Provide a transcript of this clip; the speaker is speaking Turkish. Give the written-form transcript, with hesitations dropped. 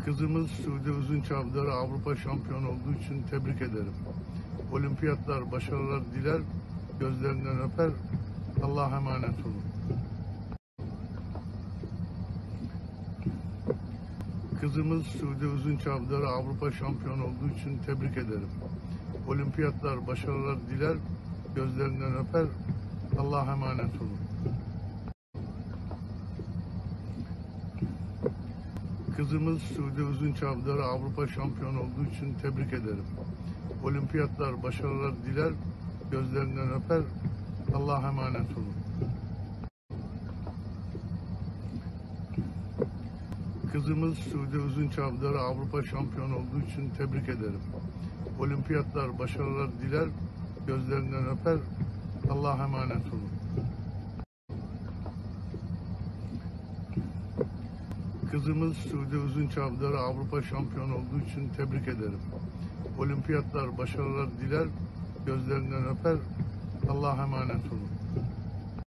Kızımız Sude Uzunçavdar'ı Avrupa şampiyonu olduğu için tebrik ederim. Olimpiyatlar başarılar diler, gözlerinden öper. Allah'a emanet olun. Kızımız Sude Uzunçavdar'ı Avrupa şampiyonu olduğu için tebrik ederim. Olimpiyatlar başarılar diler, gözlerinden öper. Allah'a emanet olun. Kızımız Sude Uzunçavdar'ı Avrupa şampiyonu olduğu için tebrik ederim. Olimpiyatlar başarılar diler, gözlerinden öper. Allah'a emanet olun. Kızımız Sude Uzunçavdar'ı Avrupa şampiyonu olduğu için tebrik ederim. Olimpiyatlar başarılar diler, gözlerinden öper. Allah'a emanet olun. Kızımız Sude Uzunçavdar'ı Avrupa şampiyonu olduğu için tebrik ederim. Olimpiyatlar başarılar diler, gözlerinden öper. Allah'a emanet olun.